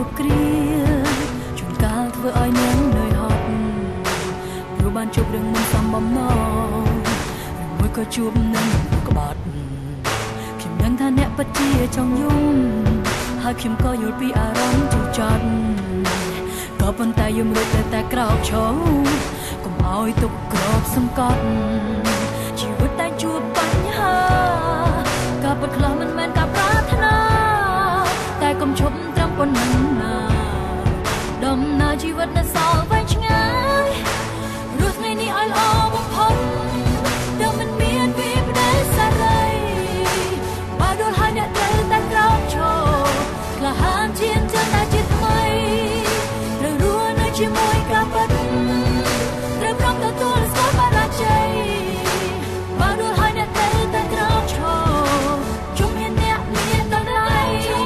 គ្រប់គ្រាជួនកាលធ្វើឲ្យនាងនឿយហត់ព្រោះបានជួបរឿងមិនសមបំណងឬមួយក៏ជួបនឹងក្បត់ខ្ញុំដឹងថាអ្នកពិតជាចង់យំហើយខ្ញុំក៏យល់ពីអារម្មណ៍ជូរចត់ក៏ប៉ុន្តែយំរួចតែក្រោកឈរកុំឲ្យទុកក្របសង្កត់ជីវិតតែជួបបញ្ហាការពិតខ្លះមិនមែនការប្រាថ្នាតែកុំឈប់ត្រឹមប៉ុណ្ណឹងណាដំណើរជីវិតនៅសល់វែងឆ្ងាយរស់ថ្ងៃនេះឲ្យល្អបំផុតដែលមិនមានវាផ្ដេសសារីបើដួលហើយអ្នកត្រូវតែក្រោកឈរក្លាហានជាងចិត្តតែជាថ្មីត្រូវរស់នៅជាមួយការពិតត្រូវព្រមទទួលស្គាល់បរាជ័យបើដួលហើយអ្នកត្រូវតែក្រោកឈរជុំមានអ្នកមានតម្លៃ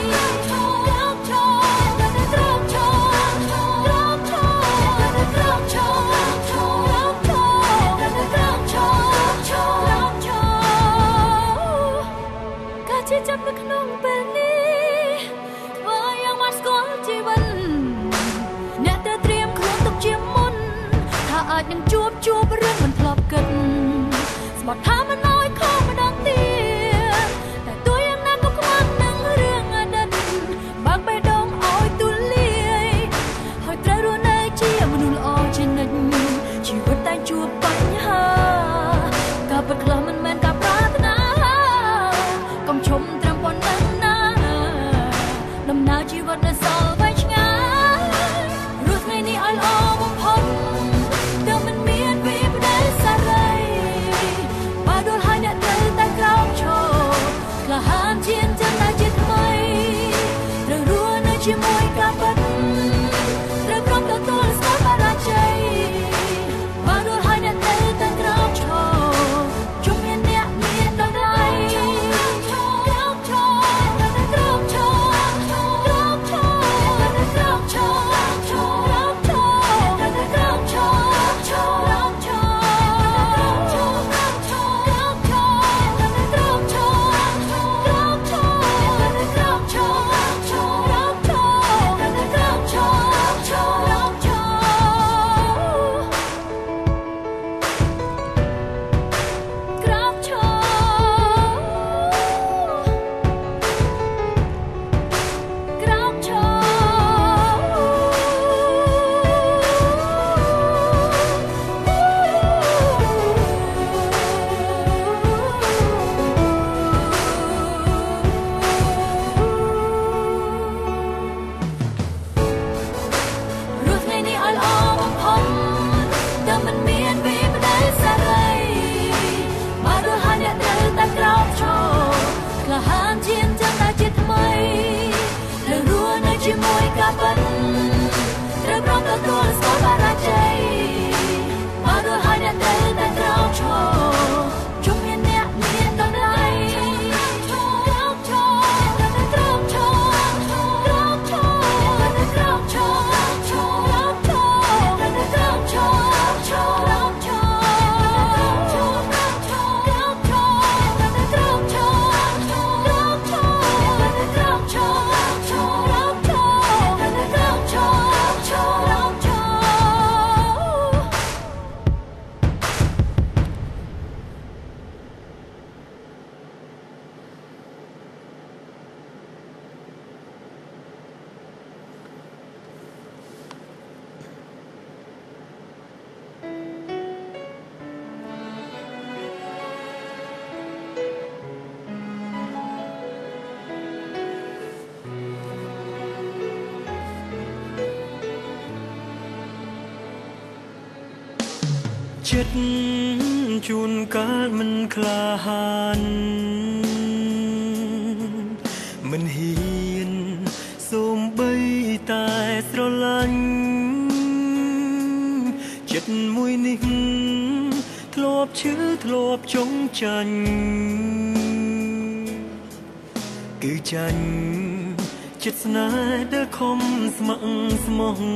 ចាប់នៅក្នុងពេលនេះធ្វើយ៉ាងមកស្គាល់ជីវិតអ្នកត្រូវត្រៀមខ្លួនទុកជាមុនថាអាចនឹងជួបរឿងមិនធ្លាប់គិតស្បត់ថាមិនអោយខំម្ដងទៀតតែទោះយ៉ាងណាក៏ខ្មាស់នឹងរឿងអតីតបើកបេះដូងអោយទូលាយហើយត្រូវរស់នៅជាមនុស្សល្អជានិច្ចជីវិតតែជួបបញ្ហាការពិតខ្លះមិនមែនការប្រាថ្នាកុំឈុំត្រឹមប៉ុណ្ណឹងណាដំណើរជីវិតនៅសល់វែងឆ្ងាយរស់ថ្ងៃនេះឲ្យល្អបំផុតដែលមិនមានវាផ្ដេសសារីបើដួលហើយអ្នកត្រូវតែក្រោកឈរក្លាហានជាងចិត្តតែជាថ្មីត្រូវរស់នៅជាមួយការពិតត្រូវព្រមទទួលស្គាល់បរាជ័យបើដួលហើយអ្នកត្រូវតែក្រោកឈរជុំមានអ្នកមានតម្លៃជាមួយការពិតត្រូវព្រមទទួលស្គាល់បរាជ័យបើដួលហើយអ្នកត្រូវតែក្រោកឈរជុំមានអ្នកមានតម្លៃចិត្តជួនកាលមិនក្លាហានមិនហ៊ានសូម្បីតែស្រឡាញ់ចិត្តមួយនេះធ្លាប់ឈឺធ្លាប់ចងចាញ់គឺចាញ់ចិត្តស្នេហ៍ដែលខំស្ម័គ្រស្មោះ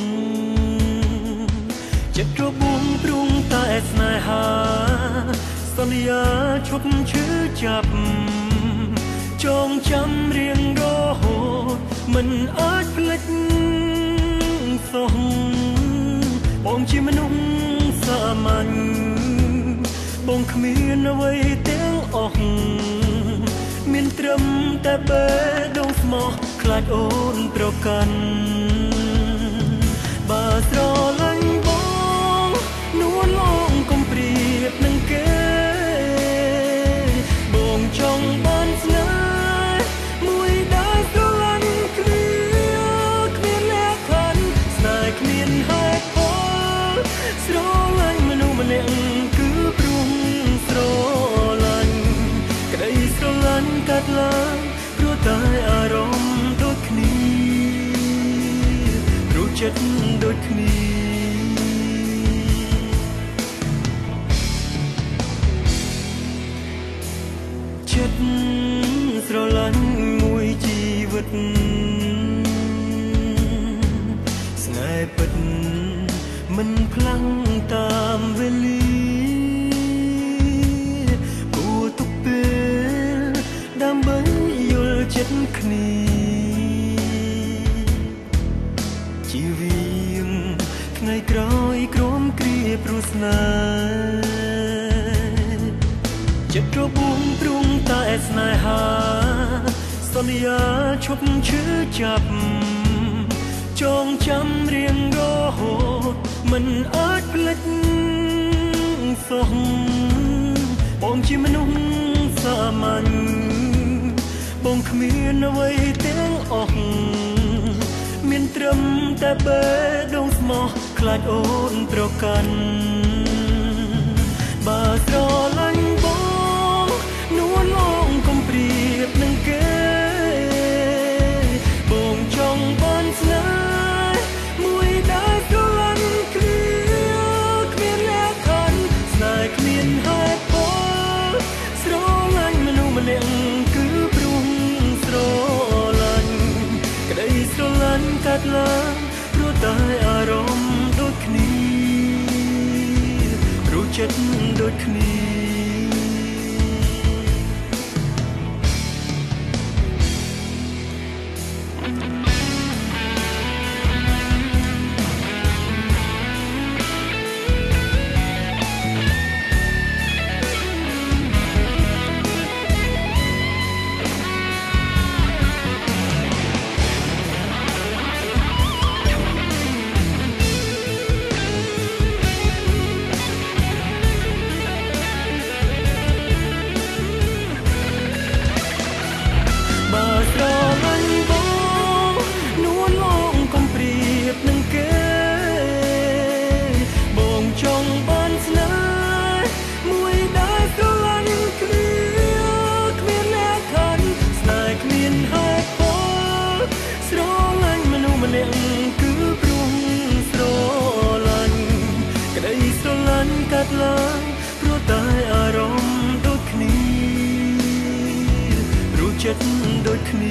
ចិត្តរបួងព្រុងតែស្នេហាសន្យាឈប់ឈឺចាប់ចងចាំរៀងរហូតមិនអាចភ្លេចសោះបងជាមនុស្សសាមញ្ញបងគ្មានអ្វីទាំងអស់មានត្រឹមតែបេះដូងស្មោះខ្លាចអូនប្រកាន់បើស្រឡាញ់បងនួនឡងកុំប្រៀបនឹងគេបងចង់បានស្នេហ៍មួយដែលស្រឡាញ់គ្នាគ្មានលក្ខខណ្ឌស្នេហ៍គ្មានហេតុផលស្រឡាញ់មនុស្សម្នាក់គឺព្រោះស្រឡាញ់ក្តីស្រឡាញ់កាត់ឡើងព្រោះតែអារម្មណ៍ដូចគ្នាព្រោះចិត្តដូចគ្នាចិត្តស្រឡាញ់មួយជីវិតស្នេហ៍ពិតមិនផ្លាំងតាមវេលាគួរទុកពេលដើម្បីយល់ចិត្តគ្នាជីវិតថ្ងៃក្រោយក្រោមគ្រាព្រោះស្នេហ៍ចិត្តរបួងទ្រង់តែស្នេហាសន្យាឈប់ឈឺចាប់ចងចាំរៀងរហូតមិនអាចភ្លេចសោះបងជាមនុស្សសាមញ្ញបងគ្មានអ្វីទាំងអស់មានត្រឹមតែបេះដូងស្មោះខ្លាចអូនប្រកាន់បើស្រឡាញ់បងនួនឡងកុំប្រៀបនឹងគេបងចង់បានស្នេហ៍មួយដែលស្រឡាញ់គ្នាគ្មានលក្ខខណ្ឌស្នេហ៍គ្មានហេតុផលស្រឡាញ់មនុស្សម្នាក់គឺព្រោះស្រឡាញ់ក្តីស្រឡាញ់កាត់ឡើងព្រោះតែអារម្មណ៍ដូចគ្នាព្រោះចិត្តដូចគ្នាកាត់ឡើងព្រោះតែអារម្មណ៍ដូចគ្នាព្រោះចិត្តដូចគ្នា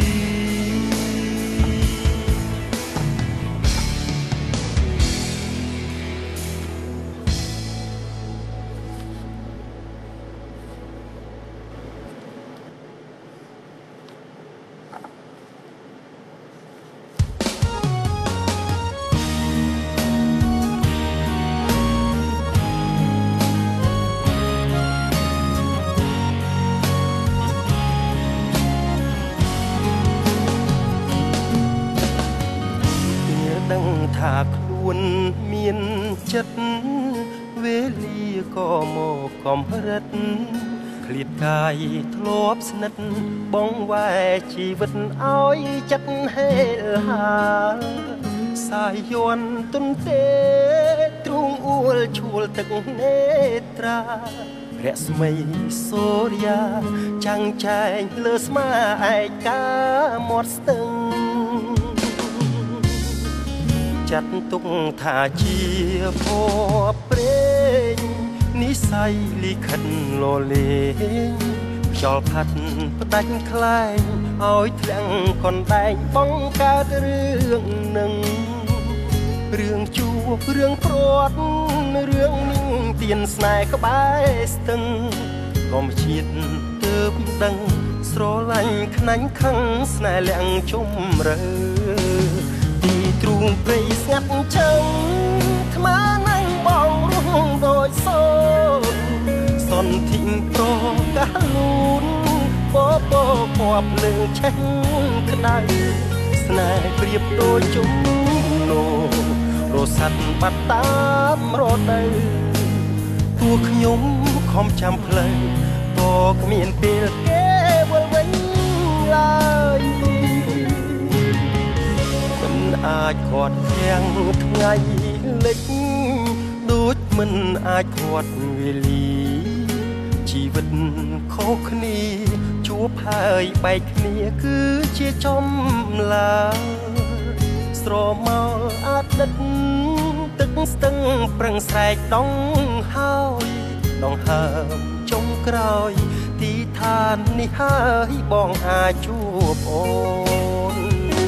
ថាខ្លួនមានចិត្តវេលាក៏មកកំរិតឃ្លាតកាយធ្លាប់ស្និទ្ធបងវ៉ែជីវិតឲ្យចិត្តហេលហាសាយយន់ទុនទេទ្រូងអួលឈួលទឹកនេត្រារស្មីសូរិយាចាំងចែងលើស្មាឯកាមាត់ស្ទឹងចាត់ទុកថាជាភពព្រេងនិស័យលិខិតលលេងខ្យល់ផាត់ផ្ដាច់ខ្លែងឲ្យធ្លាំងកណ្ដែងបងកើតរឿងនឹងរឿងជួបរឿងព្រាត់រឿងនឹងទៀនស្នេហ៍ក្បែរស្ទឹងក៏មិនជាតិទើបដឹងស្រឡាញ់ខ្នាញ់ខឹងស្នេហ៍លាក់ជុំរើទីទ្រូងព្រៃស្ងាត់ចឹងថ្មនឹងបងរស់ដោយសូនសន្ធិប្រកាលូនបបពណ៌ភ្លើងឆេះក្តៅស្នេហ៍ប្រៀបដូចជុំនោរសាត់បាត់តាមរដូវតួខ្ញុំខំចាំផ្លូវក៏គ្មានពេលគេវិលវិញឡើយមិនអាចខាត់ទាំងថ្ងៃលិចដូចមិនអាចខាត់វេលាជីវិតខុសគ្នាជួបហើយបែកគ្នាគឺជាចំឡាស្រមោលអតីតទឹកស្ទឹងប្រឹងស្រែកដងហើយដងហើមចុងក្រោយទីឋាននេះហើយបងអាចជួបអូន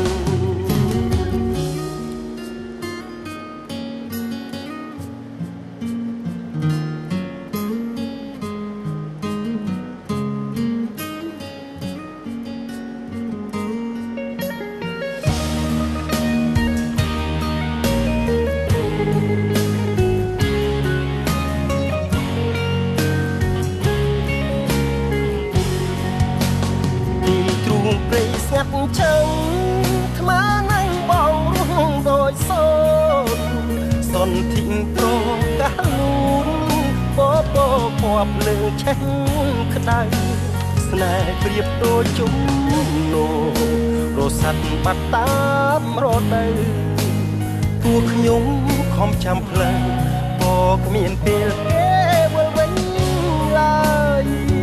ចឹងថ្មនឹងបងរស់ដោយសូនសន្ធិប្រកាលូនបបពណ៌ភ្លើងឆេះក្តៅស្នេហ៍ប្រៀបដូចជុំនោរសាត់បាត់តាមរដូវតួខ្ញុំខំចាំផ្លូវក៏គ្មានពេលគេវិលវិញឡើយ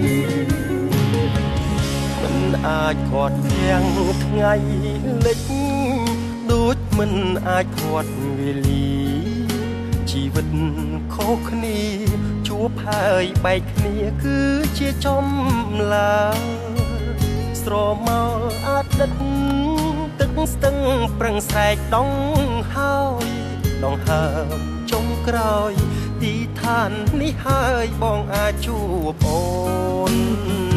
អាចខាត់ទាំងថ្ងៃលិចដូចមិនអាចខាត់វេលាជីវិតខុសគ្នាជួបហើយបែកគ្នាគឺជាចំឡាស្រមោលអតីតទឹកស្ទឹងប្រឹងស្រែកដងហើយដងហើមចុងក្រោយទីឋាននេះហើយបងអាចជួបអូន